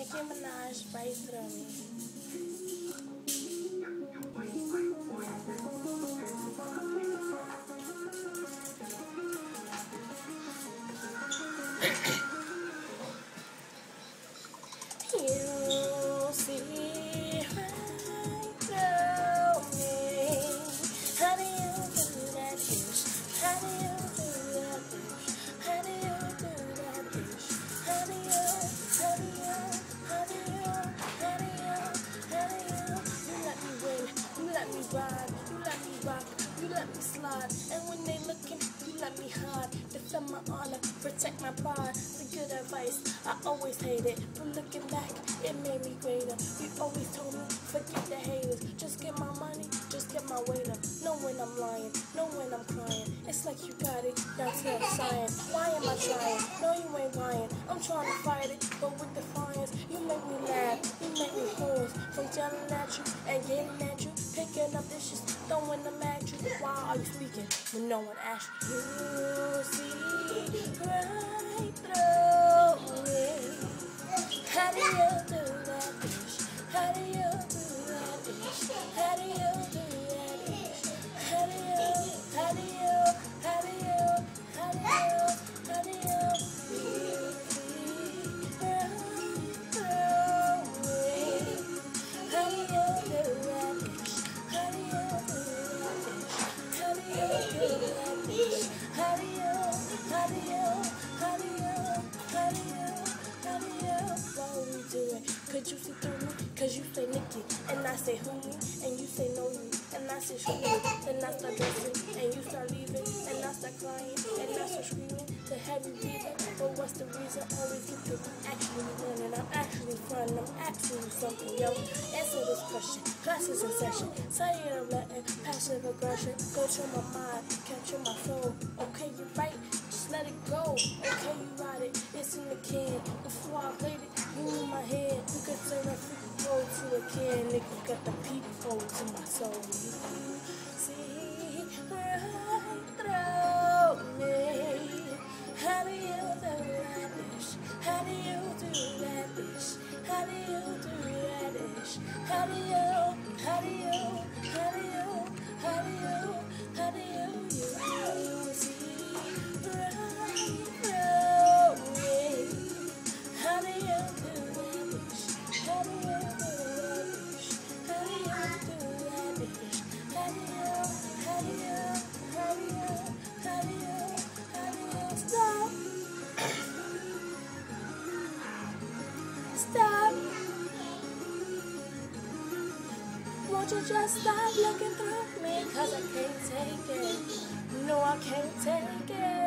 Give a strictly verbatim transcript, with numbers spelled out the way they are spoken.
Nicki Minaj right through me. You see right through me. How do you do that ish? How do you do that ish? How do you do that ish? How do you, how do you, how do you, how do you, how do you? You let me win, you let me ride, you let me rock, you let me slide. And when they looking, you let me hide. Defend my honor, protect my pride. The good advice, I always hate it. But looking back, it made me greater. You always told me, forget the haters. Just get my money, just get my weight up. Know when I'm lying, know when I'm crying. It's like you got it, down to a science. Why am I trying? No, you ain't lying. I'm trying to fight it, but with defiance. You make me laugh, you make me pause. From yelling at you and getting at you. Picking up dishes, throwing them at you. Why are you speaking when no one asked you? You see right through me. How do you do that ish? How do you do that ish? How do you do that ish? How do you, how do you, how do you, how do you, how do you see right through me? How do you do that ish? How do you do that ish? How do you do that ish? How do you, how do you, how do you, how do you, how do you, why would we do it? Could you see through me? Cause you say Nicki, and I say who me, and you say no you, and I say shoot me, then I start dressing, and you start leaving, and I start crying, and I start screaming, to have you breathing, but what's the reason? Always get to actually learning, I'm actually fun, I'm actually something, yo. Answer this question, classes in session, tired of letting passive aggression go through my mind, capture my soul. Okay, you're right, just let it go. Okay, you got it, it's in the can. Before I played it, you in my head. You could turn a freaky hole to a can. Nigga got the peephole to my soul. You see right through me. How do you do that ish? How do you do that ish? How do you do that ish? How do you, how do you, how do you, how do you, how do you, you see right through me? How do you do that ish? How do you do that ish? How do you do that ish? How do you, how do you, how do you, how do you, how do you stop? Stop. Won't you just stop looking through me? Cause I can't take it. No, I can't take it.